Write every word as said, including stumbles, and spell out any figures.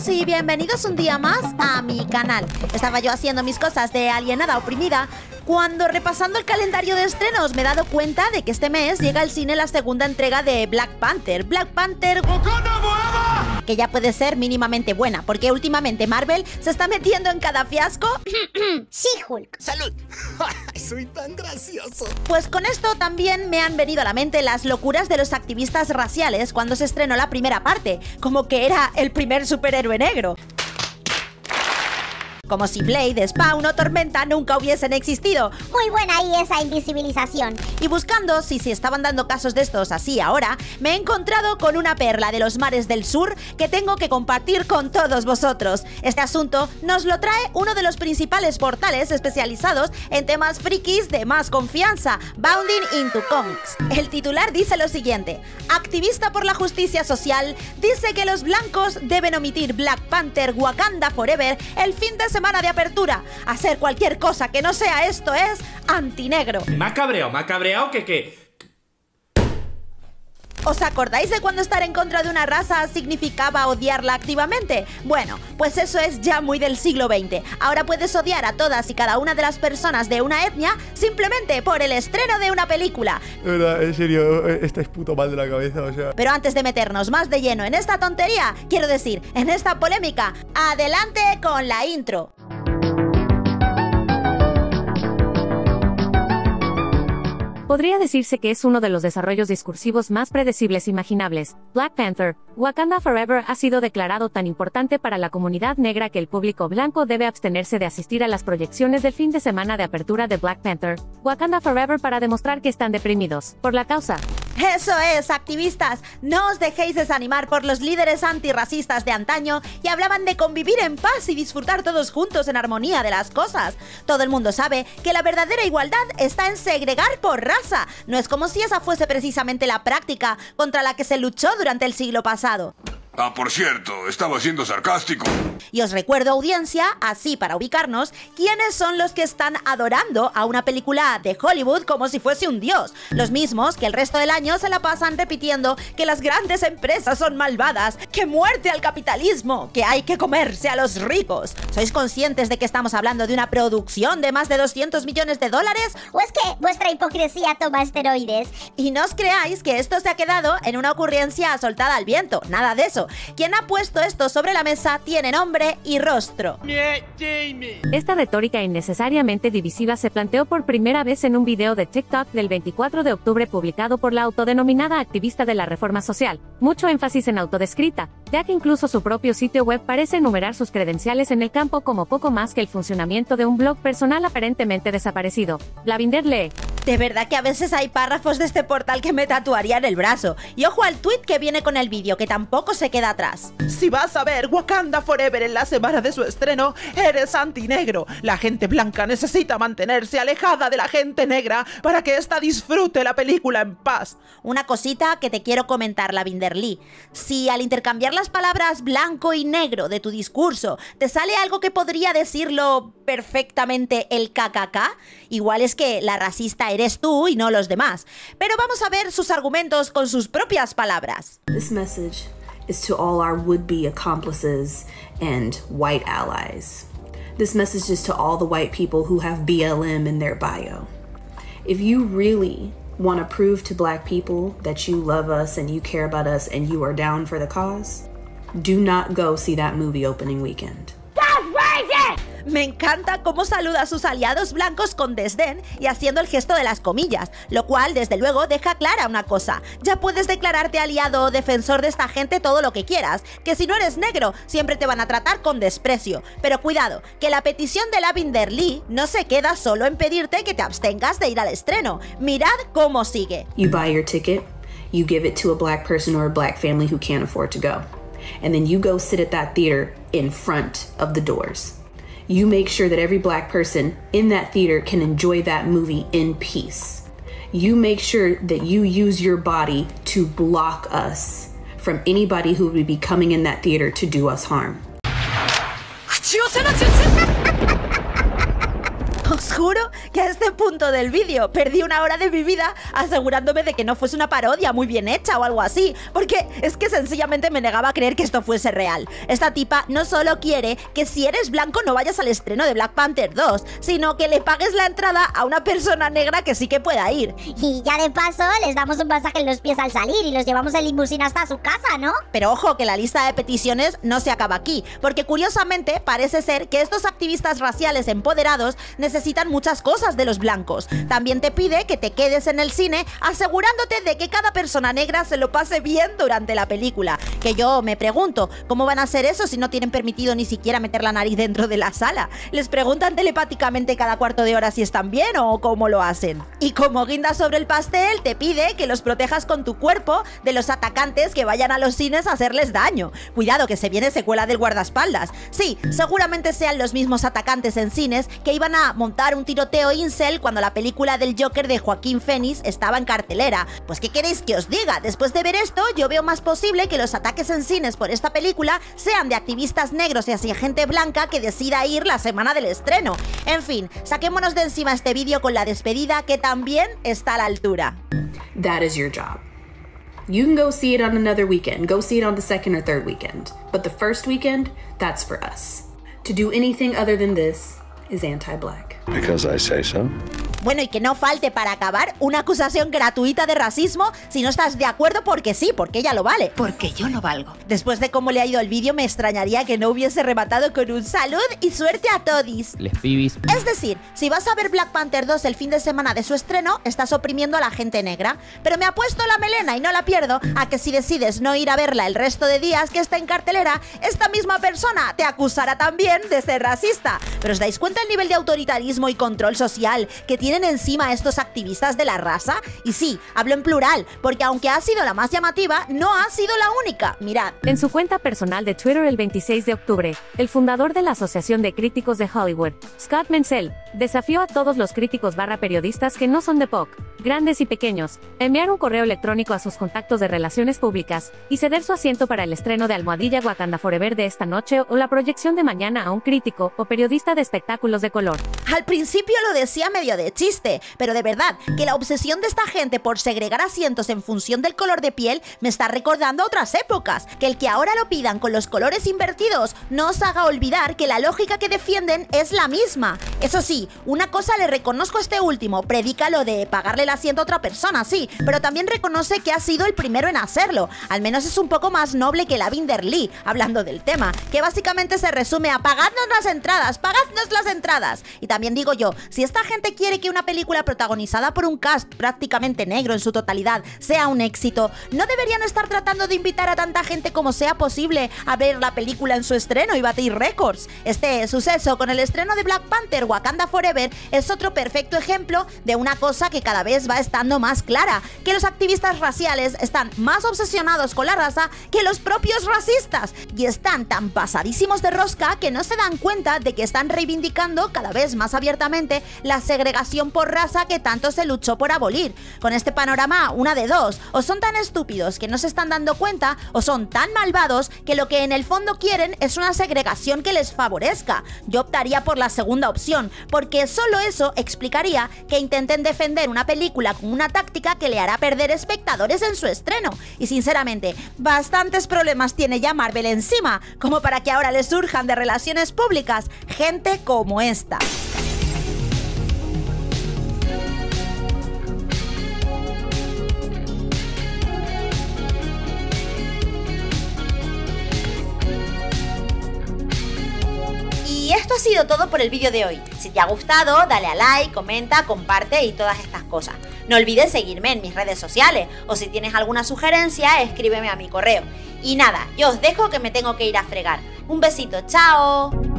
todos y bienvenidos un día más a mi canal. Estaba yo haciendo mis cosas de alienada oprimida cuando, repasando el calendario de estrenos, me he dado cuenta de que este mes llega al cine la segunda entrega de Black Panther. Black Panther... que ya puede ser mínimamente buena, porque últimamente Marvel se está metiendo en cada fiasco. Sí, Hulk. ¡Salud! ¡Soy tan gracioso! Pues con esto también me han venido a la mente las locuras de los activistas raciales cuando se estrenó la primera parte, como que era el primer superhéroe negro. Como si Blade, Spawn o Tormenta nunca hubiesen existido. Muy buena ahí esa invisibilización. Y buscando si se estaban dando casos de estos así ahora, me he encontrado con una perla de los mares del sur que tengo que compartir con todos vosotros. Este asunto nos lo trae uno de los principales portales especializados en temas frikis de más confianza, Bounding into Comics. El titular dice lo siguiente: activista por la justicia social dice que los blancos deben omitir Black Panther Wakanda Forever el fin de semana de apertura. Hacer cualquier cosa que no sea esto es antinegro. Me ha cabreado, me ha cabreado que que... ¿Os acordáis de cuando estar en contra de una raza significaba odiarla activamente? Bueno, pues eso es ya muy del siglo veinte. Ahora puedes odiar a todas y cada una de las personas de una etnia simplemente por el estreno de una película. De verdad, en serio, estáis puto mal de la cabeza, o sea... Pero antes de meternos más de lleno en esta tontería, quiero decir, en esta polémica, adelante con la intro. Podría decirse que es uno de los desarrollos discursivos más predecibles imaginables. Black Panther, Wakanda Forever ha sido declarado tan importante para la comunidad negra que el público blanco debe abstenerse de asistir a las proyecciones del fin de semana de apertura de Black Panther, Wakanda Forever para demostrar que están deprimidos por la causa. Eso es, activistas, no os dejéis desanimar por los líderes antirracistas de antaño y hablaban de convivir en paz y disfrutar todos juntos en armonía de las cosas. Todo el mundo sabe que la verdadera igualdad está en segregar por raza. No es como si esa fuese precisamente la práctica contra la que se luchó durante el siglo pasado. Ah, por cierto, estaba siendo sarcástico. Y os recuerdo, audiencia, así para ubicarnos, quiénes son los que están adorando a una película de Hollywood como si fuese un dios. Los mismos que el resto del año se la pasan repitiendo que las grandes empresas son malvadas, que muerte al capitalismo, que hay que comerse a los ricos. ¿Sois conscientes de que estamos hablando de una producción de más de doscientos millones de dólares? ¿O es que vuestra hipocresía toma esteroides? Y no os creáis que esto se ha quedado en una ocurrencia soltada al viento, nada de eso. Quien ha puesto esto sobre la mesa tiene nombre y rostro. Esta retórica innecesariamente divisiva se planteó por primera vez en un video de TikTok del veinticuatro de octubre publicado por la autodenominada activista de la reforma social. Mucho énfasis en autodescrita, ya que incluso su propio sitio web parece enumerar sus credenciales en el campo como poco más que el funcionamiento de un blog personal aparentemente desaparecido. Lavinder lee: de verdad que a veces hay párrafos de este portal que me tatuaría en el brazo. Y ojo al tweet que viene con el vídeo, que tampoco se queda atrás. Si vas a ver Wakanda Forever en la semana de su estreno, eres antinegro. La gente blanca necesita mantenerse alejada de la gente negra para que ésta disfrute la película en paz. Una cosita que te quiero comentar, Lavinder Lee. Si al intercambiar las palabras blanco y negro de tu discurso te sale algo que podría decirlo perfectamente el K K K, igual es que la racista eres tú y no los demás. Pero vamos a ver sus argumentos con sus propias palabras. This message is to all our would-be accomplices and white allies. This message is to all the white people who have B L M in their bio. If you really want to prove to black people that you love us and you care about us and you are down for the cause, do not go see that movie opening weekend. Me encanta cómo saluda a sus aliados blancos con desdén y haciendo el gesto de las comillas, lo cual desde luego deja clara una cosa: ya puedes declararte aliado o defensor de esta gente todo lo que quieras, que si no eres negro siempre te van a tratar con desprecio. Pero cuidado, que la petición de Lavinder Lee no se queda solo en pedirte que te abstengas de ir al estreno. Mirad cómo sigue. You buy your ticket, you give it to a black person or a black family who can't afford to go, and then you go sit at that theater in front of the doors. You make sure that every black person in that theater can enjoy that movie in peace. You make sure that you use your body to block us from anybody who would be coming in that theater to do us harm. Os juro que a este punto del vídeo perdí una hora de mi vida asegurándome de que no fuese una parodia muy bien hecha o algo así, porque es que sencillamente me negaba a creer que esto fuese real. Esta tipa no solo quiere que si eres blanco no vayas al estreno de Black Panther dos, sino que le pagues la entrada a una persona negra que sí que pueda ir. Y ya de paso les damos un masaje en los pies al salir y los llevamos en limusina hasta su casa, ¿no? Pero ojo que la lista de peticiones no se acaba aquí, porque curiosamente parece ser que estos activistas raciales empoderados necesitan muchas cosas de los blancos. También te pide que te quedes en el cine asegurándote de que cada persona negra se lo pase bien durante la película. Que yo me pregunto, ¿cómo van a hacer eso si no tienen permitido ni siquiera meter la nariz dentro de la sala? ¿Les preguntan telepáticamente cada cuarto de hora si están bien o cómo lo hacen? Y como guinda sobre el pastel, te pide que los protejas con tu cuerpo de los atacantes que vayan a los cines a hacerles daño. Cuidado que se viene secuela del guardaespaldas. Sí, seguramente sean los mismos atacantes en cines que iban a montar un tiroteo incel cuando la película del Joker de Joaquín Phoenix estaba en cartelera. Pues ¿qué queréis que os diga? Después de ver esto, yo veo más posible que los ataques en cines por esta película sean de activistas negros y hacia gente blanca que decida ir la semana del estreno. En fin, saquémonos de encima este vídeo con la despedida que también está a la altura. That is your job. You can go see it on another weekend, go see it on the second or third weekend, but the first weekend, that's for us. To do anything other than this is anti-black. Because I say so. Bueno, y que no falte para acabar una acusación gratuita de racismo si no estás de acuerdo porque sí, porque ella lo vale. Porque yo lo valgo. Después de cómo le ha ido el vídeo, me extrañaría que no hubiese rematado con un salud y suerte a todis. Les pibis. Es decir, si vas a ver Black Panther dos el fin de semana de su estreno, estás oprimiendo a la gente negra. Pero me apuesto la melena y no la pierdo a que si decides no ir a verla el resto de días que está en cartelera, esta misma persona te acusará también de ser racista. ¿Pero os dais cuenta el nivel de autoritarismo y control social que tiene tienen encima estos activistas de la raza? Y sí, hablo en plural, porque aunque ha sido la más llamativa, no ha sido la única. Mirad. En su cuenta personal de Twitter el veintiséis de octubre, el fundador de la Asociación de Críticos de Hollywood, Scott Menzel, desafió a todos los críticos barra periodistas que no son de P O C, grandes y pequeños, a enviar un correo electrónico a sus contactos de relaciones públicas y ceder su asiento para el estreno de Almohadilla Wakanda Forever de esta noche o la proyección de mañana a un crítico o periodista de espectáculos de color. Al principio lo decía medio de chiste, pero de verdad que la obsesión de esta gente por segregar asientos en función del color de piel me está recordando a otras épocas. Que el que ahora lo pidan con los colores invertidos no os haga olvidar que la lógica que defienden es la misma. Eso sí, una cosa le reconozco a este último, predica lo de pagarle el asiento a otra persona, sí, pero también reconoce que ha sido el primero en hacerlo. Al menos es un poco más noble que Lavender Lee, hablando del tema, que básicamente se resume a pagadnos las entradas, pagadnos las entradas. Y también digo yo, si esta gente quiere que una película protagonizada por un cast prácticamente negro en su totalidad sea un éxito, ¿no deberían estar tratando de invitar a tanta gente como sea posible a ver la película en su estreno y batir récords? Este suceso con el estreno de Black Panther Wakanda Forever es otro perfecto ejemplo de una cosa que cada vez va estando más clara, que los activistas raciales están más obsesionados con la raza que los propios racistas, y están tan pasadísimos de rosca que no se dan cuenta de que están reivindicando cada vez más abiertamente la segregación por raza que tanto se luchó por abolir. Con este panorama, una de dos, o son tan estúpidos que no se están dando cuenta, o son tan malvados que lo que en el fondo quieren es una segregación que les favorezca. Yo optaría por la segunda opción, porque solo eso explicaría que intenten defender una película con una táctica que le hará perder espectadores en su estreno. Y sinceramente, bastantes problemas tiene ya Marvel encima, como para que ahora les surjan de relaciones públicas gente como esta. Y esto ha sido todo por el vídeo de hoy. Si te ha gustado, dale a like, comenta, comparte y todas estas cosas. No olvides seguirme en mis redes sociales, o si tienes alguna sugerencia, escríbeme a mi correo. Y nada, yo os dejo que me tengo que ir a fregar. Un besito, chao.